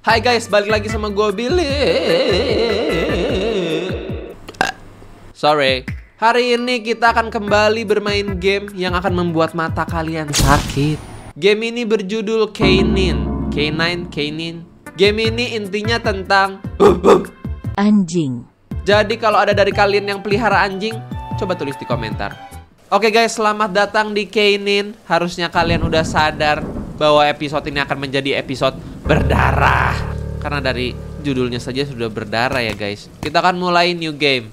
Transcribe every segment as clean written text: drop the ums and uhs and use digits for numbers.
Hai guys, balik lagi sama gue Billy. Sorry. Hari ini kita akan kembali bermain game yang akan membuat mata kalian sakit. Game ini berjudul Kainin. Game ini intinya tentang anjing. Jadi kalau ada dari kalian yang pelihara anjing, coba tulis di komentar. Oke guys, selamat datang di Kainin. Harusnya kalian udah sadar bahwa episode ini akan menjadi episode berdarah. Karena dari judulnya saja sudah berdarah ya guys. Kita akan mulai new game.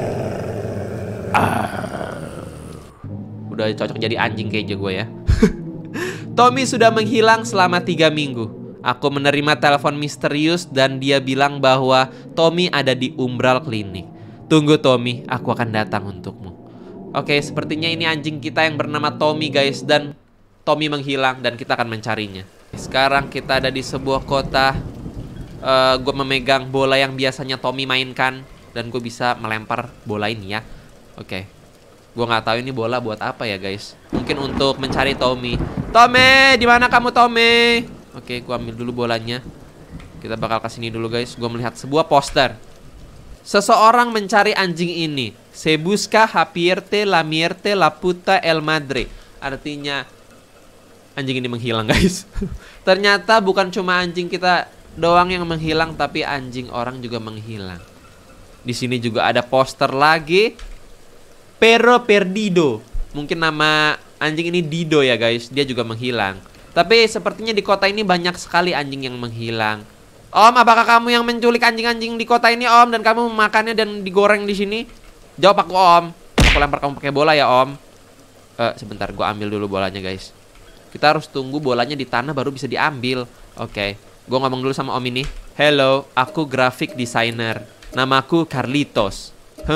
Udah cocok jadi anjing kayaknya gue ya. Tommy sudah menghilang selama 3 minggu. Aku menerima telepon misterius dan dia bilang bahwa Tommy ada di Umbral Klinik. Tunggu Tommy, aku akan datang untukmu. Oke, sepertinya ini anjing kita yang bernama Tommy guys. Dan Tommy menghilang dan kita akan mencarinya. Sekarang kita ada di sebuah kota. Gue memegang bola yang biasanya Tommy mainkan. Dan gue bisa melempar bola ini ya. Oke. Gue nggak tahu ini bola buat apa ya guys. Mungkin untuk mencari Tommy. Tommy, di mana kamu Tommy? Oke, gue ambil dulu bolanya. Kita bakal kesini dulu guys. Gue melihat sebuah poster. Seseorang mencari anjing ini. Se busca hapierte la mierte la puta el madre. Artinya anjing ini menghilang guys. Ternyata bukan cuma anjing kita doang yang menghilang, tapi anjing orang juga menghilang. Di sini juga ada poster lagi. Perro perdido. Mungkin nama anjing ini Dido ya guys. Dia juga menghilang. Tapi sepertinya di kota ini banyak sekali anjing yang menghilang. Om, apakah kamu yang menculik anjing-anjing di kota ini om? Dan kamu memakannya dan digoreng di sini? Jawab aku om. Aku lempar kamu pakai bola ya om. Sebentar, gue ambil dulu bolanya guys. Kita harus tunggu bolanya di tanah baru bisa diambil. Oke, gue ngomong dulu sama om ini. Hello, aku graphic designer. Namaku Carlitos.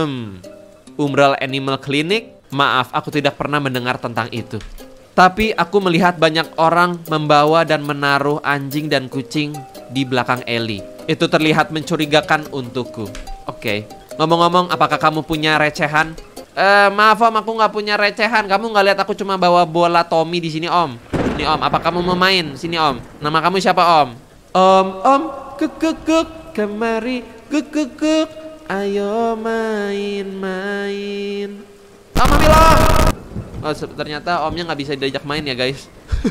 Umbral Animal Clinic? Maaf, aku tidak pernah mendengar tentang itu. Tapi aku melihat banyak orang membawa dan menaruh anjing dan kucing di belakang Eli. Itu terlihat mencurigakan untukku. Oke. Ngomong-ngomong, apakah kamu punya recehan? Maaf om, aku nggak punya recehan. Kamu nggak lihat aku cuma bawa bola Tommy di sini om. Nih om, apa kamu mau main? Sini om. Nama kamu siapa om? Om, kekekek kemari, kekekek. Ayo main-main. Om, ambil om. Oh, ternyata omnya nggak bisa diajak main ya guys.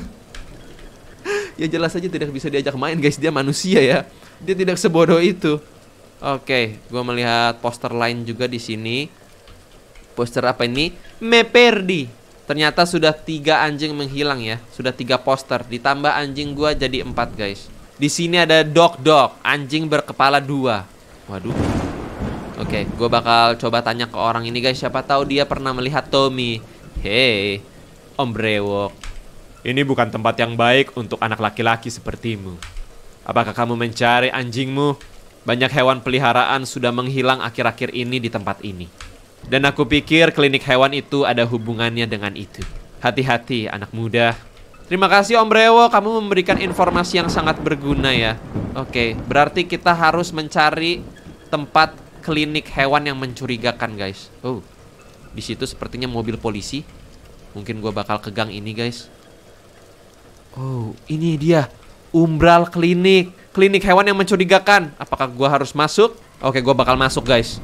Ya jelas aja tidak bisa diajak main guys. Dia manusia ya. Dia tidak sebodoh itu. Oke, gue melihat poster lain juga di sini. Poster apa ini? Me perdi. Ternyata sudah 3 anjing menghilang ya. Sudah 3 poster. Ditambah anjing gue jadi 4 guys. Di sini ada dog, anjing berkepala 2. Waduh. Oke, gue bakal coba tanya ke orang ini guys. Siapa tahu dia pernah melihat Tommy. Hei, Om Brewok. Ini bukan tempat yang baik untuk anak laki-laki sepertimu. Apakah kamu mencari anjingmu? Banyak hewan peliharaan sudah menghilang akhir-akhir ini di tempat ini. Dan aku pikir klinik hewan itu ada hubungannya dengan itu. Hati-hati anak muda. Terima kasih Om Brewok, kamu memberikan informasi yang sangat berguna ya. Oke, berarti kita harus mencari tempat klinik hewan yang mencurigakan guys. Oh, di situ sepertinya mobil polisi. Mungkin gue bakal ke gang ini guys. Oh, ini dia Umbral Klinik. Klinik hewan yang mencurigakan. Apakah gue harus masuk? Oke, gue bakal masuk guys.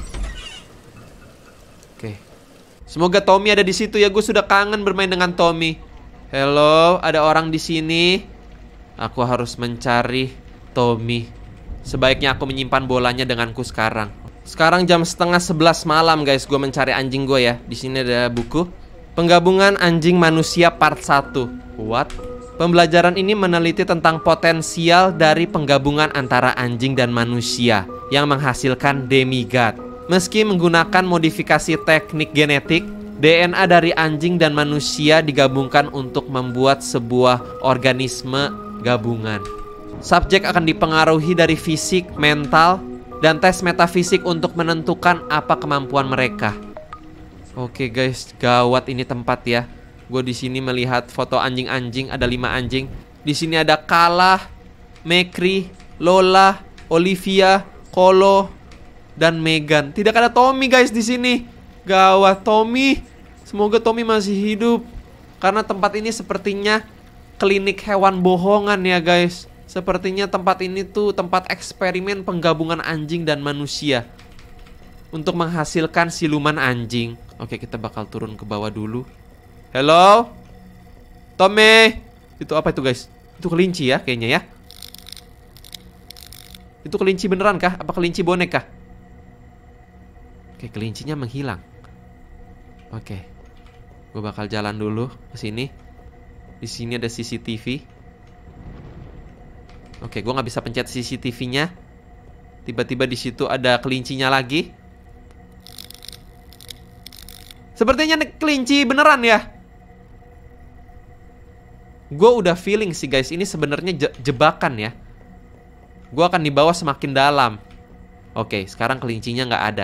Oke. Semoga Tommy ada di situ ya. Gue sudah kangen bermain dengan Tommy. Hello, ada orang di sini. Aku harus mencari Tommy. Sebaiknya aku menyimpan bolanya denganku sekarang. Sekarang jam 10:30 malam guys. Gue mencari anjing gue ya. Di sini ada buku. Penggabungan anjing manusia part 1. What? Pembelajaran ini meneliti tentang potensial dari penggabungan antara anjing dan manusia yang menghasilkan demigod. Meski menggunakan modifikasi teknik genetik, DNA dari anjing dan manusia digabungkan untuk membuat sebuah organisme gabungan. Subjek akan dipengaruhi dari fisik, mental, dan tes metafisik untuk menentukan apa kemampuan mereka. Oke guys, gawat ini tempat ya. Gue di sini melihat foto anjing-anjing, ada 5 anjing. Di sini ada Kala, Mekri, Lola, Olivia, Kolo, dan Megan. Tidak ada Tommy guys di sini. Gawat Tommy. Semoga Tommy masih hidup. Karena tempat ini sepertinya klinik hewan bohongan ya guys. Sepertinya tempat ini tuh tempat eksperimen penggabungan anjing dan manusia untuk menghasilkan siluman anjing. Oke, kita bakal turun ke bawah dulu. Halo? Tommy? Itu apa itu guys? Itu kelinci ya kayaknya ya. Itu kelinci beneran kah? Apa kelinci bonek kah? Oke, kelincinya menghilang. Oke. Gue bakal jalan dulu ke sini. Di sini ada CCTV. Oke, gue nggak bisa pencet CCTV-nya. Tiba-tiba di situ ada kelincinya lagi. Sepertinya kelinci beneran ya. Gue udah feeling sih guys, ini sebenarnya jebakan ya. Gue akan dibawa semakin dalam. Oke, sekarang kelincinya nggak ada.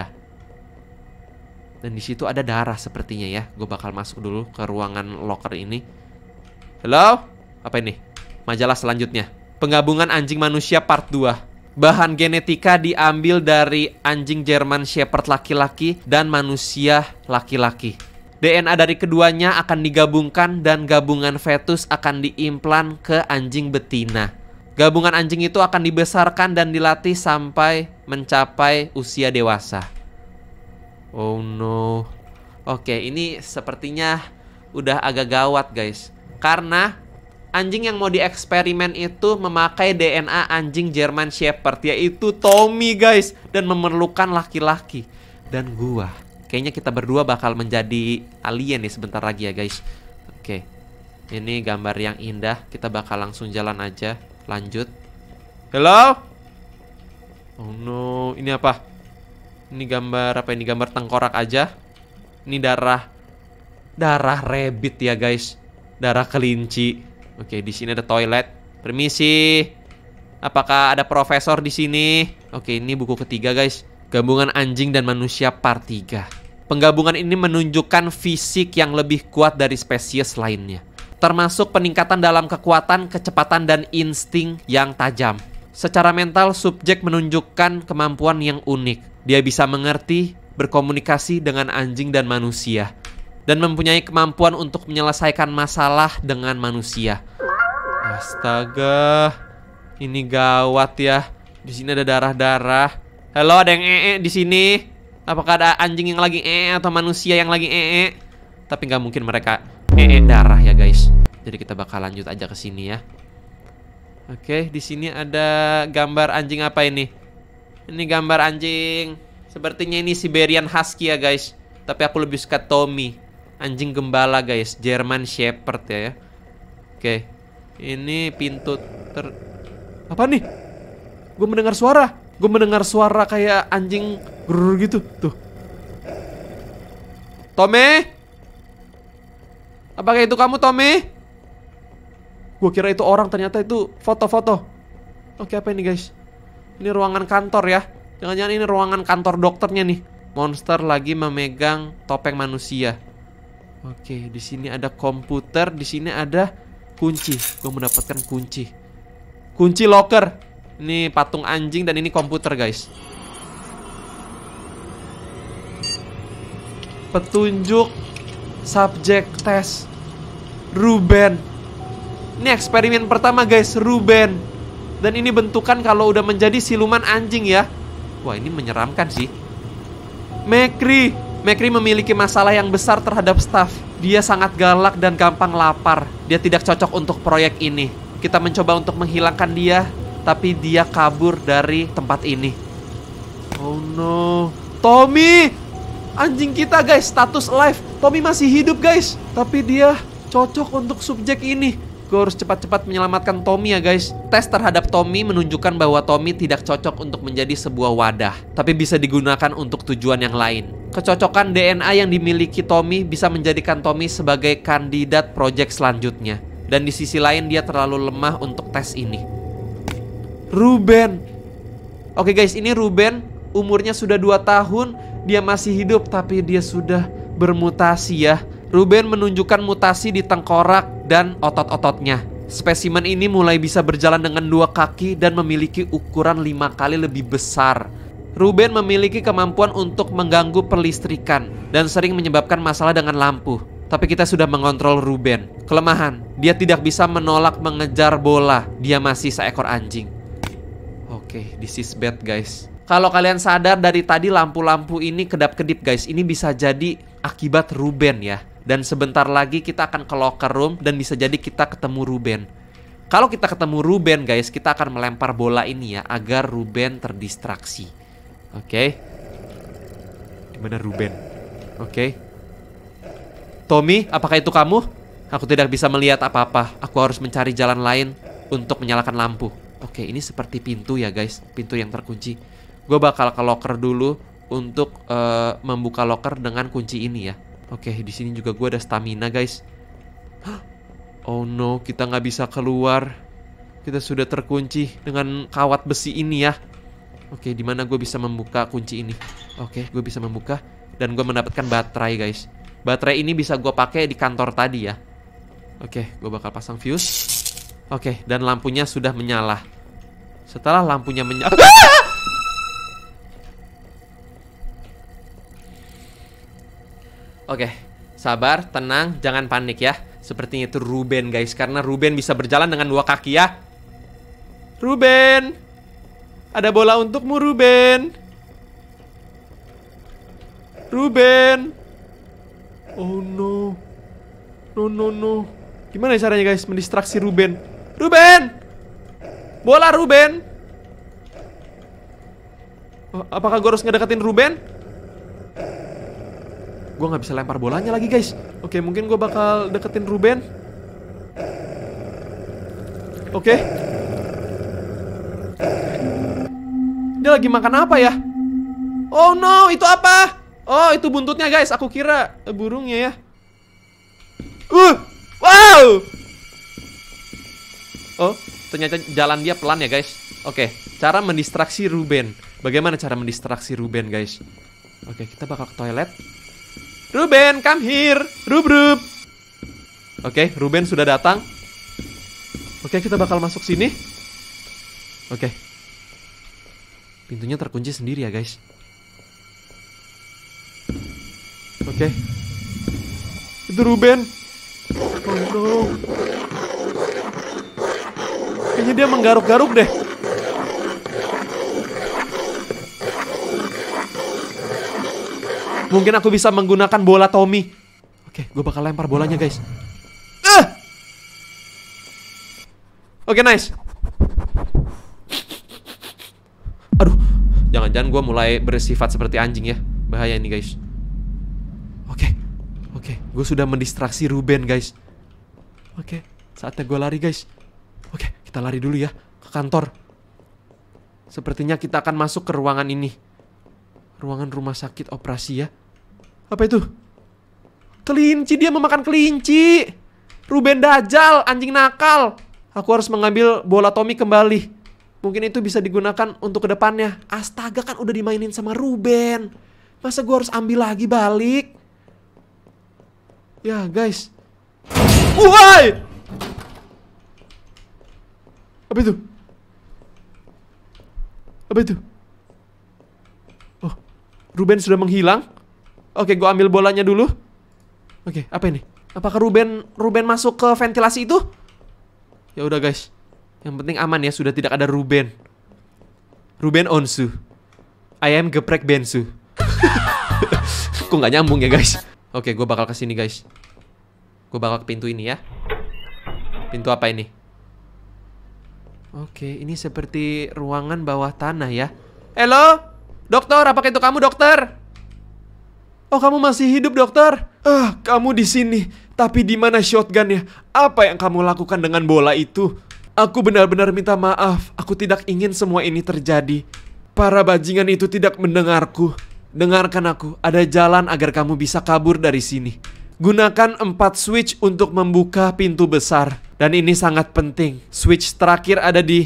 Dan di situ ada darah sepertinya ya. Gue bakal masuk dulu ke ruangan locker ini. Halo? Apa ini? Majalah selanjutnya. Penggabungan anjing manusia part 2. Bahan genetika diambil dari anjing German Shepherd laki-laki dan manusia laki-laki. DNA dari keduanya akan digabungkan dan gabungan fetus akan diimplan ke anjing betina. Gabungan anjing itu akan dibesarkan dan dilatih sampai mencapai usia dewasa. Oh no. Oke, ini sepertinya udah agak gawat guys. Karena anjing yang mau dieksperimen itu memakai DNA anjing German Shepherd, yaitu Tommy guys, dan memerlukan laki-laki. Dan gua, kayaknya kita berdua bakal menjadi alien nih sebentar lagi ya guys. Oke, ini gambar yang indah. Kita bakal langsung jalan aja. Lanjut. Halo? Oh no, ini apa? Ini gambar apa ini? Gambar tengkorak aja. Ini darah. Darah rabbit ya guys. Darah kelinci. Oke, di sini ada toilet. Permisi. Apakah ada profesor di sini? Oke, ini buku ketiga guys. Gabungan anjing dan manusia part 3. Penggabungan ini menunjukkan fisik yang lebih kuat dari spesies lainnya, termasuk peningkatan dalam kekuatan, kecepatan, dan insting yang tajam. Secara mental, subjek menunjukkan kemampuan yang unik. Dia bisa mengerti, berkomunikasi dengan anjing dan manusia, dan mempunyai kemampuan untuk menyelesaikan masalah dengan manusia. Astaga, ini gawat ya. Di sini ada darah-darah. Halo, ada yang di sini? Apakah ada anjing yang lagi atau manusia yang lagi Tapi nggak mungkin mereka darah ya guys. Jadi kita bakal lanjut aja ke sini ya. Oke, di sini ada gambar anjing apa ini? Ini gambar anjing. Sepertinya ini Siberian Husky ya guys. Tapi aku lebih suka Tommy. Anjing gembala guys, German Shepherd ya. Oke, ini pintu apa nih? Gue mendengar suara. Gue mendengar suara kayak anjing grrr gitu. Tuh. Tommy? Apakah itu kamu, Tommy? Gue kira itu orang, ternyata itu foto-foto. Oke, apa ini guys? Ini ruangan kantor ya. Jangan-jangan ini ruangan kantor dokternya nih. Monster lagi memegang topeng manusia. Oke, di sini ada komputer, di sini ada kunci. Gue mendapatkan kunci. Kunci locker. Ini patung anjing dan ini komputer guys. Petunjuk subjek tes Ruben. Ini eksperimen pertama guys, Ruben. Dan ini bentukan kalau udah menjadi siluman anjing ya. Wah, ini menyeramkan sih. Mekri memiliki masalah yang besar terhadap staff. Dia sangat galak dan gampang lapar. Dia tidak cocok untuk proyek ini. Kita mencoba untuk menghilangkan dia, tapi dia kabur dari tempat ini. Oh no. Tommy! Anjing kita guys, status alive. Tommy masih hidup guys. Tapi dia cocok untuk subjek ini. Gue harus cepat-cepat menyelamatkan Tommy ya guys. Tes terhadap Tommy menunjukkan bahwa Tommy tidak cocok untuk menjadi sebuah wadah, tapi bisa digunakan untuk tujuan yang lain. Kecocokan DNA yang dimiliki Tommy bisa menjadikan Tommy sebagai kandidat proyek selanjutnya. Dan di sisi lain dia terlalu lemah untuk tes ini. Ruben. Oke guys, ini Ruben. Umurnya sudah 2 tahun. Dia masih hidup tapi dia sudah bermutasi ya. Ruben menunjukkan mutasi di tengkorak dan otot-ototnya. Spesimen ini mulai bisa berjalan dengan 2 kaki dan memiliki ukuran 5 kali lebih besar. Ruben memiliki kemampuan untuk mengganggu perlistrikan dan sering menyebabkan masalah dengan lampu. Tapi kita sudah mengontrol Ruben. Kelemahan, dia tidak bisa menolak mengejar bola. Dia masih seekor anjing. Oke, this is bad guys. Kalau kalian sadar dari tadi lampu-lampu ini kedap-kedip guys. Ini bisa jadi akibat Ruben ya. Dan sebentar lagi kita akan ke locker room dan bisa jadi kita ketemu Ruben. Kalau kita ketemu Ruben guys, kita akan melempar bola ini ya agar Ruben terdistraksi. Oke. Dimana Ruben? Oke. Tommy, apakah itu kamu? Aku tidak bisa melihat apa-apa. Aku harus mencari jalan lain untuk menyalakan lampu. Oke, ini seperti pintu ya guys. Pintu yang terkunci. Gue bakal ke locker dulu untuk membuka locker dengan kunci ini ya. Oke, di sini juga gue ada stamina guys. Oh no, kita nggak bisa keluar. Kita sudah terkunci dengan kawat besi ini ya. Oke, di mana gue bisa membuka kunci ini? Oke, gue bisa membuka dan gue mendapatkan baterai guys. Baterai ini bisa gue pakai di kantor tadi ya. Oke, gue bakal pasang fuse. Oke, dan lampunya sudah menyala. Setelah lampunya menyala, oke, sabar, tenang, jangan panik ya. Sepertinya itu Ruben guys, karena Ruben bisa berjalan dengan 2 kaki ya. Ruben, ada bola untukmu Ruben. Ruben. Oh no. No. Gimana caranya guys mendistraksi Ruben? Ruben! Bola Ruben! Oh, apakah gue harus ngedeketin Ruben? Gue gak bisa lempar bolanya lagi guys. Oke, mungkin gue bakal deketin Ruben. Oke. Dia lagi makan apa ya? Oh no, itu apa? Oh, itu buntutnya guys. Aku kira burungnya ya. Wow. Oh, ternyata jalan dia pelan ya guys. Oke, cara mendistraksi Ruben. Bagaimana cara mendistraksi Ruben guys? Oke, kita bakal ke toilet. Ruben, come here. Rub. Oke, Ruben sudah datang. Oke, kita bakal masuk sini. Oke. Pintunya terkunci sendiri ya guys. Oke. Itu Ruben. Oh no. Kayaknya dia menggaruk-garuk deh. Mungkin aku bisa menggunakan bola Tommy. Oke, gue bakal lempar bolanya guys. Oke, nice. Aduh, jangan-jangan gue mulai bersifat seperti anjing ya. Bahaya ini guys. Oke, gue sudah mendistraksi Ruben guys. Oke, saatnya gue lari guys. Oke, kita lari dulu ya ke kantor. Sepertinya kita akan masuk ke ruangan ini. Ruangan rumah sakit operasi ya. Apa itu? Kelinci, dia memakan kelinci. Ruben Dajjal, anjing nakal. Aku harus mengambil bola Tommy kembali. Mungkin itu bisa digunakan untuk kedepannya. Astaga, kan udah dimainin sama Ruben. Masa gue harus ambil lagi balik? Ya guys. Woi! Apa itu? Apa itu? Oh, Ruben sudah menghilang. Oke, gue ambil bolanya dulu. Oke, apa ini? Apakah Ruben masuk ke ventilasi itu? Ya udah guys. Yang penting aman ya, sudah tidak ada Ruben. Ruben Onsu. I am geprek Bensu. Kok nggak nyambung ya guys? Oke, gue bakal kesini guys. Gue bakal ke pintu ini ya. Pintu apa ini? Oke, ini seperti ruangan bawah tanah ya. Halo? Dokter, apakah itu kamu dokter? Oh, kamu masih hidup dokter? Kamu di sini. Tapi di mana shotgunnya? Apa yang kamu lakukan dengan bola itu? Aku benar-benar minta maaf. Aku tidak ingin semua ini terjadi. Para bajingan itu tidak mendengarku. Dengarkan aku, ada jalan agar kamu bisa kabur dari sini. Gunakan 4 switch untuk membuka pintu besar. Dan ini sangat penting. Switch terakhir ada di...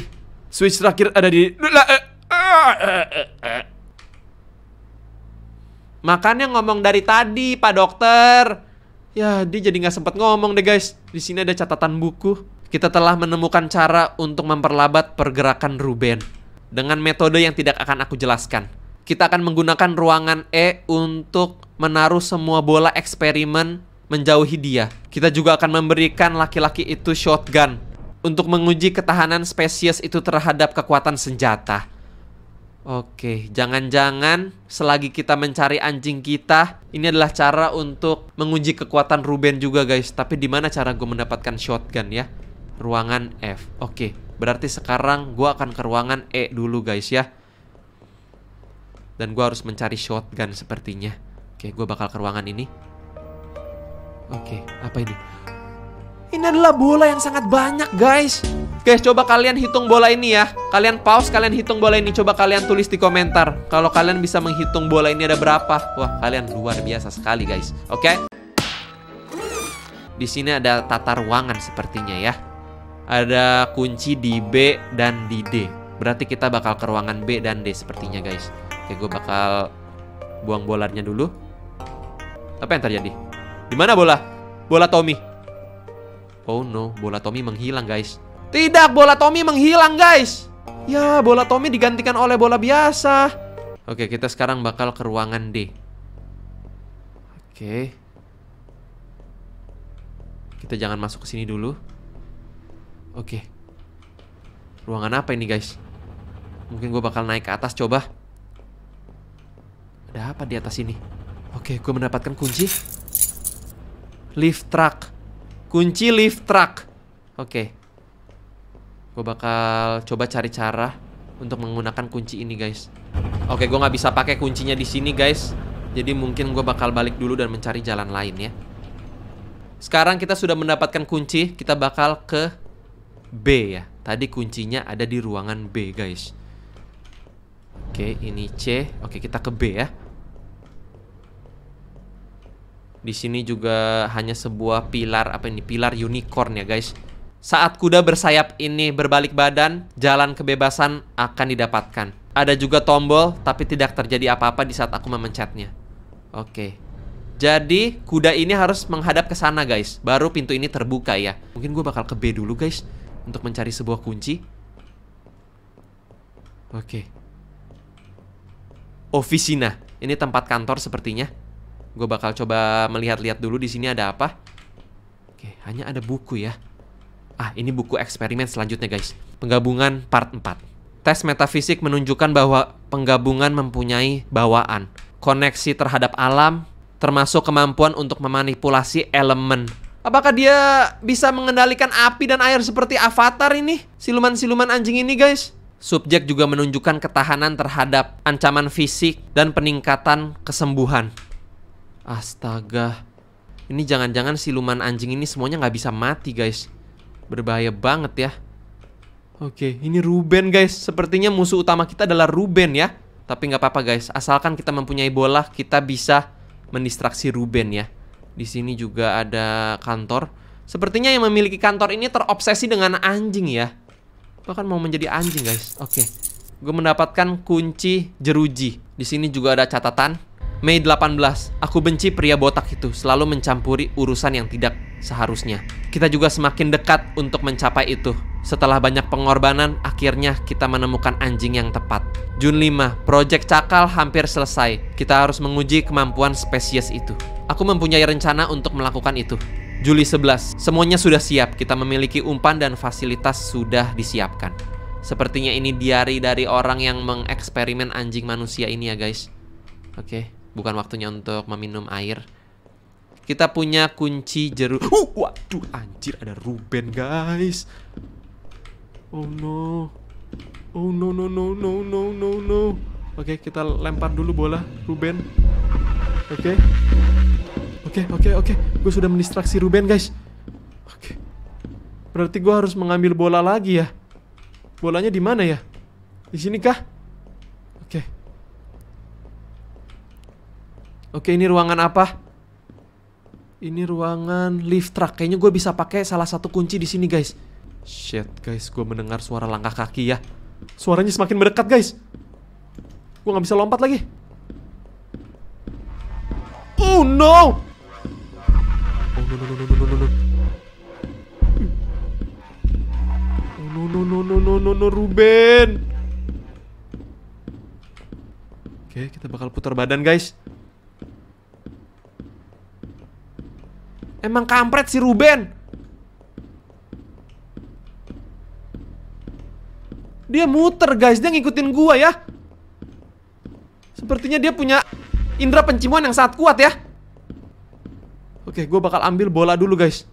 Makanya ngomong dari tadi, Pak Dokter. Ya, dia jadi nggak sempat ngomong deh guys. Di sini ada catatan buku. Kita telah menemukan cara untuk memperlambat pergerakan Ruben dengan metode yang tidak akan aku jelaskan. Kita akan menggunakan ruangan E untuk menaruh semua bola eksperimen menjauhi dia. Kita juga akan memberikan laki-laki itu shotgun untuk menguji ketahanan spesies itu terhadap kekuatan senjata. Oke, jangan-jangan selagi kita mencari anjing kita, ini adalah cara untuk menguji kekuatan Ruben juga guys. Tapi di mana cara gue mendapatkan shotgun ya? Ruangan F. Oke, berarti sekarang gue akan ke ruangan E dulu guys ya. Dan gue harus mencari shotgun sepertinya. Oke, gue bakal ke ruangan ini. Oke, apa ini? Ini adalah bola yang sangat banyak guys. Guys, coba kalian hitung bola ini ya. Kalian pause, kalian hitung bola ini. Coba kalian tulis di komentar kalau kalian bisa menghitung bola ini ada berapa. Wah, kalian luar biasa sekali guys. Oke. Di sini ada tata ruangan sepertinya ya. Ada kunci di B dan di D. Berarti kita bakal ke ruangan B dan D sepertinya guys. Oke, gue bakal buang bolanya dulu. Apa yang terjadi? Di mana bola? Bola Tommy. Oh no, bola Tommy menghilang guys. Tidak, bola Tommy menghilang guys. Ya, bola Tommy digantikan oleh bola biasa. Oke, kita sekarang bakal ke ruangan D. Oke. Kita jangan masuk ke sini dulu. Oke. Ruangan apa ini guys? Mungkin gue bakal naik ke atas coba. Ada apa di atas ini? Oke, gue mendapatkan kunci lift truck. Kunci lift truck. Oke. Gue bakal coba cari cara untuk menggunakan kunci ini guys. Oke, gue nggak bisa pakai kuncinya di sini guys. Jadi mungkin gue bakal balik dulu dan mencari jalan lain ya. Sekarang kita sudah mendapatkan kunci. Kita bakal ke B ya. Tadi kuncinya ada di ruangan B guys. Oke, ini C. Oke, kita ke B ya. Di sini juga hanya sebuah pilar, apa ini? Pilar unicorn ya guys. Saat kuda bersayap ini berbalik badan, jalan kebebasan akan didapatkan. Ada juga tombol, tapi tidak terjadi apa-apa di saat aku memencetnya. Oke. Jadi kuda ini harus menghadap ke sana guys. Baru pintu ini terbuka ya. Mungkin gue bakal ke B dulu guys, untuk mencari sebuah kunci. Oke. Officina. Ini tempat kantor sepertinya. Gue bakal coba melihat-lihat dulu di sini ada apa. Oke, hanya ada buku ya. Ah, ini buku eksperimen selanjutnya guys. Penggabungan part 4. Tes metafisik menunjukkan bahwa penggabungan mempunyai bawaan, koneksi terhadap alam, termasuk kemampuan untuk memanipulasi elemen. Apakah dia bisa mengendalikan api dan air seperti Avatar ini? Siluman-siluman anjing ini guys. Subjek juga menunjukkan ketahanan terhadap ancaman fisik dan peningkatan kesembuhan. Astaga. Ini jangan-jangan siluman anjing ini semuanya nggak bisa mati guys. Berbahaya banget ya. Oke, ini Ruben guys. Sepertinya musuh utama kita adalah Ruben ya. Tapi nggak apa-apa guys. Asalkan kita mempunyai bola, kita bisa mendistraksi Ruben ya. Di sini juga ada kantor. Sepertinya yang memiliki kantor ini terobsesi dengan anjing ya. Bahkan mau menjadi anjing guys. Oke. Gue mendapatkan kunci jeruji. Di sini juga ada catatan. Mei 18, aku benci pria botak itu, selalu mencampuri urusan yang tidak seharusnya. Kita juga semakin dekat untuk mencapai itu. Setelah banyak pengorbanan, akhirnya kita menemukan anjing yang tepat. Jun 5, proyek cakal hampir selesai. Kita harus menguji kemampuan spesies itu. Aku mempunyai rencana untuk melakukan itu. Juli 11, semuanya sudah siap. Kita memiliki umpan dan fasilitas sudah disiapkan. Sepertinya ini diari dari orang yang mengeksperimen anjing manusia ini ya guys. Oke. Bukan waktunya untuk meminum air. Kita punya kunci waduh, anjir, ada Ruben guys. Oh no. Oh no no no no no no no. Oke, kita lempar dulu bola Ruben. Oke. Oke. Gue sudah mendistraksi Ruben guys. Oke. Berarti gue harus mengambil bola lagi ya. Bolanya di mana ya? Di sini kah? Oke, ini ruangan apa? Ini ruangan lift truck. Kayaknya gue bisa pakai salah satu kunci di sini, guys. Shit, guys, gue mendengar suara langkah kaki ya. Suaranya semakin mendekat, guys. Gue nggak bisa lompat lagi. Oh no! Oh no no no no no no no. Oh no no no no no no Ruben. Oke, kita bakal putar badan, guys. Emang kampret si Ruben. Dia muter guys, dia ngikutin gua ya. Sepertinya dia punya indera penciuman yang sangat kuat ya. Oke, gua bakal ambil bola dulu guys.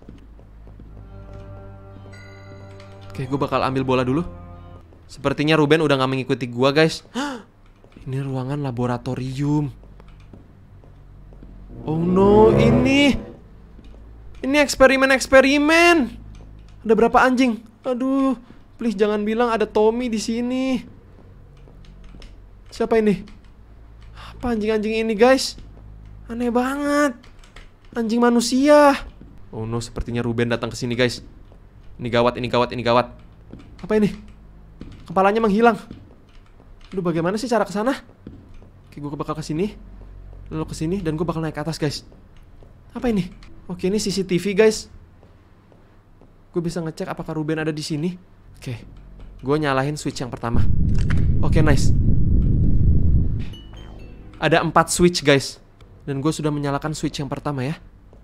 Oke, gua bakal ambil bola dulu. Sepertinya Ruben udah gak mengikuti gua guys. Ini ruangan laboratorium. Oh no, ini eksperimen. Ada berapa anjing? Aduh, please jangan bilang ada Tommy di sini. Siapa ini? Apa anjing-anjing ini guys? Aneh banget. Anjing manusia. Oh no, sepertinya Ruben datang ke sini guys. Ini gawat. Apa ini? Kepalanya menghilang. Aduh, bagaimana sih cara ke sana? Oke, gue bakal ke sini. Lalu ke sini dan gue bakal naik ke atas guys. Apa ini? Oke, ini CCTV guys. Gue bisa ngecek apakah Ruben ada di sini. Oke, gue nyalain switch yang pertama. Oke, nice. Ada 4 switch guys. Dan gue sudah menyalakan switch yang pertama ya.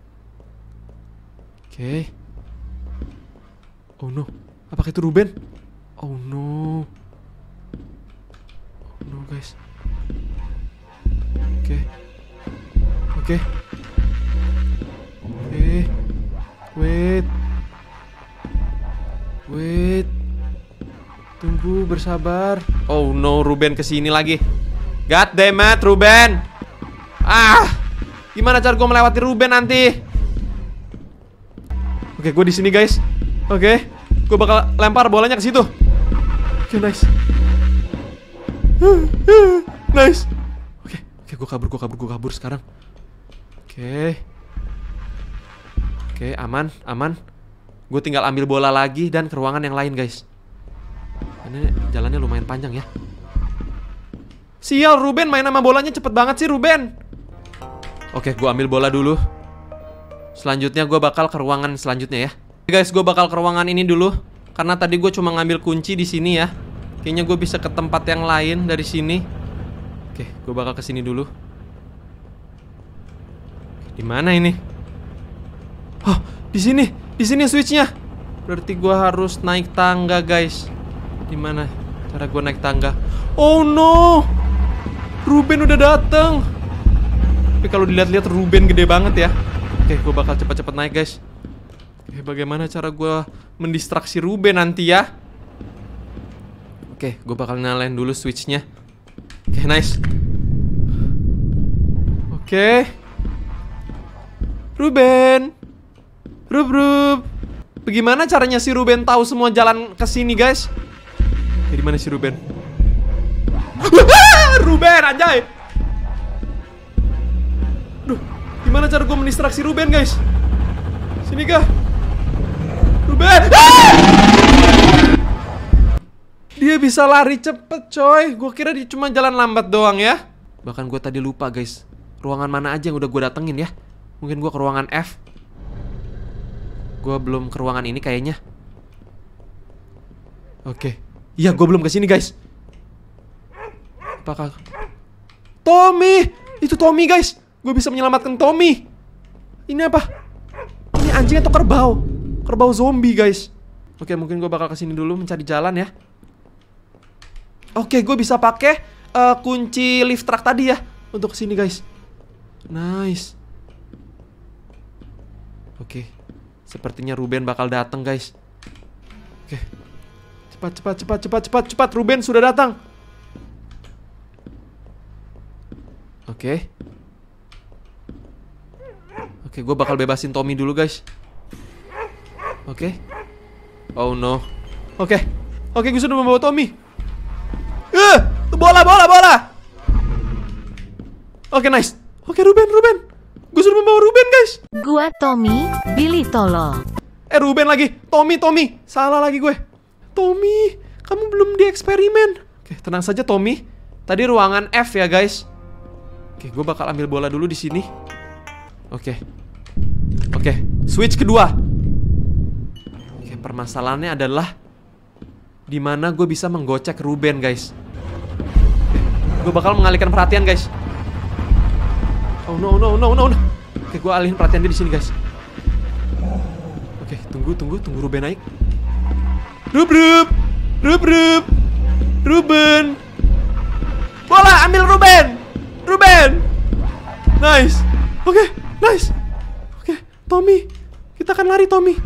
Oke. Oh no, apakah itu Ruben? Oh no. Oh no guys. Oke. Wait. Tunggu, bersabar. Oh no, Ruben kesini lagi. God damn it, Ruben. Gimana cara gue melewati Ruben nanti? Oke, gue di sini guys. Oke, gue bakal lempar bolanya ke situ. Oke, nice. Nice. Oke, gue kabur sekarang. Oke, aman. Gue tinggal ambil bola lagi dan ke ruangan yang lain guys. Ini jalannya lumayan panjang ya. Sial, Ruben main sama bolanya cepet banget sih Ruben. Oke, gue ambil bola dulu. Selanjutnya gue bakal ke ruangan selanjutnya ya. Guys, gue bakal ke ruangan ini dulu karena tadi gue cuma ngambil kunci di sini ya. Kayaknya gue bisa ke tempat yang lain dari sini. Oke, gue bakal ke sini dulu. Di mana ini? Oh, di sini switchnya. Berarti gue harus naik tangga guys. Di mana cara gue naik tangga? Oh no, Ruben udah datang. Tapi kalau dilihat-lihat Ruben gede banget ya. Oke, gue bakal cepat-cepat naik guys. Oke, bagaimana cara gue mendistraksi Ruben nanti ya? Oke, gue bakal nyalain dulu switchnya. Oke, nice. Oke. Ruben. Rub. Bagaimana caranya si Ruben tahu semua jalan ke sini, guys? Oke, di mana si Ruben? Ruben, anjay. Duh, gimana cara gue mendistraksi Ruben, guys? Sini kah? Ruben! Dia bisa lari cepet, coy. Gue kira dia cuma jalan lambat doang ya. Bahkan gue tadi lupa, guys. Ruangan mana aja yang udah gue datengin ya. Mungkin gue ke ruangan F. Gue belum ke ruangan ini kayaknya. Oke. Iya, gue belum kesini, guys. Apakah Tommy? Itu Tommy, guys. Gue bisa menyelamatkan Tommy. Ini apa? Ini anjing atau kerbau? Kerbau zombie, guys. Oke, mungkin gue bakal kesini dulu mencari jalan ya. Oke, gue bisa pakai kunci lift truck tadi ya untuk kesini, guys. Nice. Oke, sepertinya Ruben bakal datang, guys. Oke, cepat. Ruben sudah datang. Oke, gue bakal bebasin Tommy dulu, guys. Oke. Oh no. Oke, gue sudah membawa Tommy. Bola. Oke, nice. Oke, Ruben. Gue sudah membawa Ruben, guys. Gua Tommy, Billy tolol. Ruben lagi. Tommy. Salah lagi gue. Tommy, kamu belum dieksperimen. Oke, tenang saja, Tommy. Tadi ruangan F ya, guys. Oke, gue bakal ambil bola dulu di sini. Oke, switch kedua. Oke, permasalahannya adalah di mana gue bisa menggocek Ruben, guys. Gue bakal mengalihkan perhatian, guys. Oh no. Oke, gue alihin perhatian dia di sini, guys. Oke, tunggu Ruben naik. Ruben. Bola, ambil Ruben. Nice. Oke, nice. Oke, Tommy. Kita akan lari, Tommy.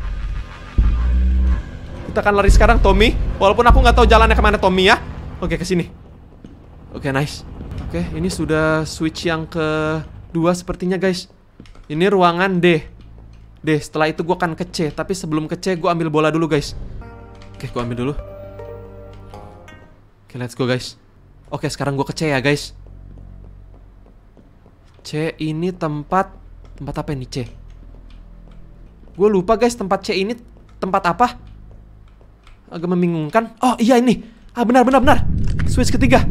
Kita akan lari sekarang, Tommy. Walaupun aku nggak tahu jalannya kemana, Tommy ya. Oke, ke sini. Oke, nice. Oke, ini sudah switch yang kedua sepertinya, guys. Ini ruangan D. Setelah itu gue akan ke C. Tapi sebelum ke C, gue ambil bola dulu, guys. Oke, gue ambil dulu. Oke, let's go, guys. Oke, sekarang gue ke C ya, guys. C ini tempat apa ini, C? Gue lupa, guys, tempat C ini tempat apa? Agak membingungkan. Oh, iya ini. Benar. Switch ketiga.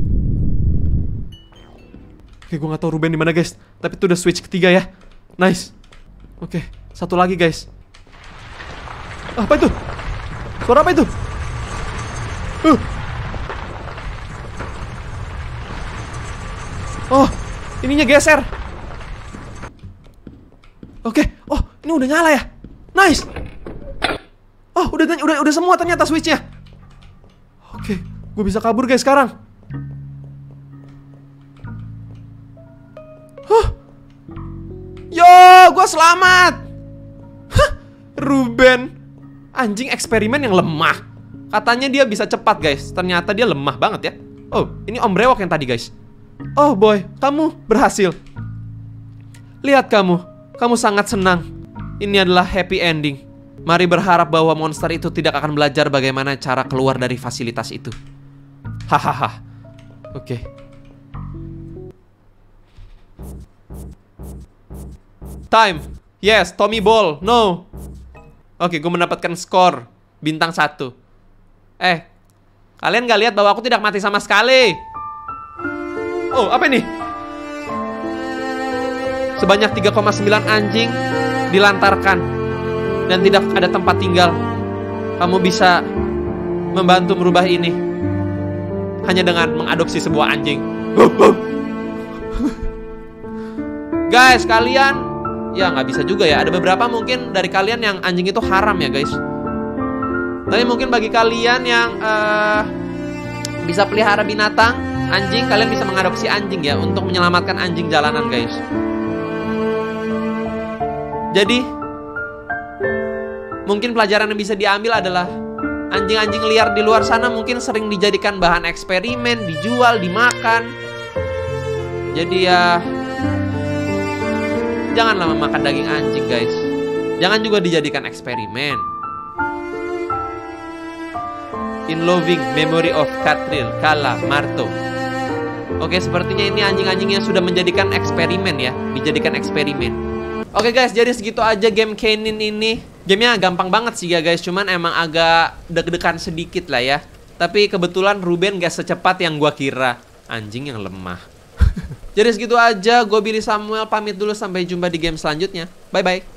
Oke, gue gak tahu Ruben di mana, guys. Tapi itu udah switch ketiga ya. Nice. Oke, satu lagi, guys. Apa itu? Suara apa itu? Oh, ininya geser. Oke. Oh, ini udah nyala ya. Nice. Oh, udah semua ternyata switchnya. Oke, gue bisa kabur, guys, sekarang. Yo, gue selamat. Ruben, anjing eksperimen yang lemah. Katanya dia bisa cepat, guys. Ternyata dia lemah banget ya. Oh, ini Om Brewok yang tadi, guys. Oh boy, kamu berhasil. Lihat kamu sangat senang. Ini adalah happy ending. Mari berharap bahwa monster itu tidak akan belajar bagaimana cara keluar dari fasilitas itu. Hahaha. Oke. Time. Yes, Tommy Ball. No. Oke, gue mendapatkan skor bintang 1. Kalian gak lihat bahwa aku tidak mati sama sekali? Oh, apa ini? Sebanyak 3,9 anjing dilantarkan dan tidak ada tempat tinggal. Kamu bisa membantu merubah ini hanya dengan mengadopsi sebuah anjing. Guys, kalian ya nggak bisa juga ya. Ada beberapa mungkin dari kalian yang anjing itu haram ya, guys. Tapi mungkin bagi kalian yang bisa pelihara binatang anjing, kalian bisa mengadopsi anjing ya untuk menyelamatkan anjing jalanan, guys. Jadi mungkin pelajaran yang bisa diambil adalah anjing-anjing liar di luar sana mungkin sering dijadikan bahan eksperimen, dijual, dimakan. Jadi ya janganlah memakan daging anjing, guys. Jangan juga dijadikan eksperimen. In loving memory of Katril Kala Marto. Oke, sepertinya ini anjing-anjing yang sudah menjadikan eksperimen ya. Dijadikan eksperimen. Oke, guys, jadi segitu aja game Kainin ini. Gamenya gampang banget sih ya, guys. Cuman emang agak deg-degan sedikit lah ya. Tapi kebetulan Ruben gak secepat yang gua kira. Anjing yang lemah. Jadi segitu aja, gue Billy Samuel pamit dulu, sampai jumpa di game selanjutnya. Bye-bye.